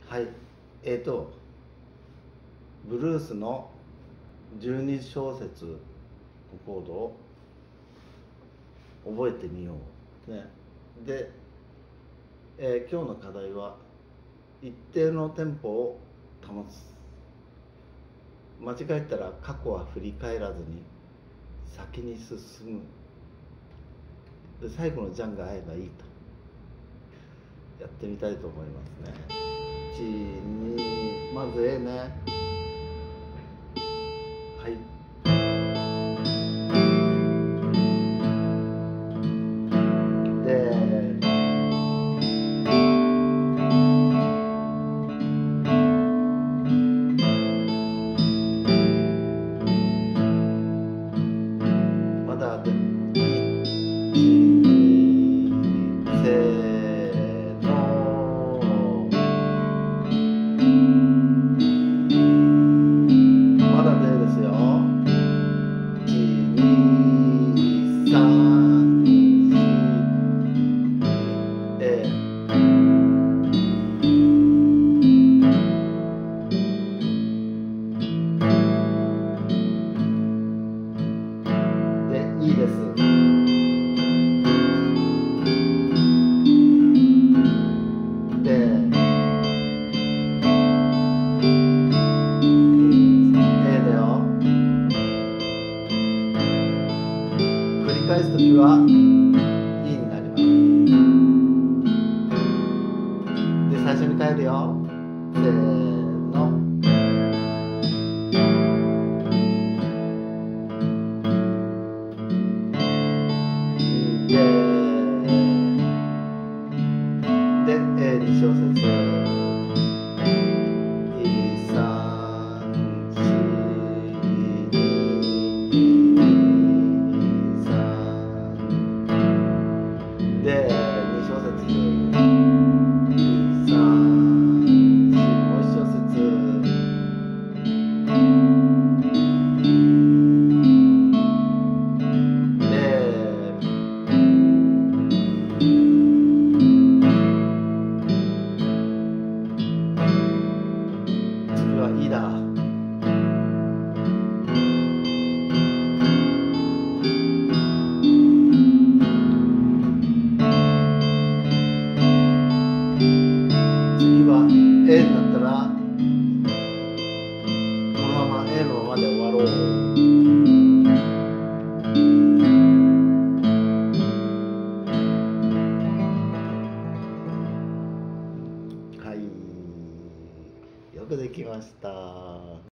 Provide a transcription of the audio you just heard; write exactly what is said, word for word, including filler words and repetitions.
はい、えーとブルースのじゅうに小節のコードを覚えてみよう、ね、で、えー今日の課題は一定のテンポを保つ。間違えたら過去は振り返らずに先に進む。で最後のジャンが合えばいいと。やってみたいと思いますね。いち、に、まず A ね。はい。で、まだで、いち、せーの。まだでですよ。いち、に、さん、よん、えーいいです。で、A だよ。繰り返すときは E になります。で、最初に変えるよ。せーの。で、えー、に小節。に、さん、し、に、さん。で、に小節。に、さん、し、もういち小節。いいだ。次は A になったらこのまま A のままで終わろう。はい、よくできました。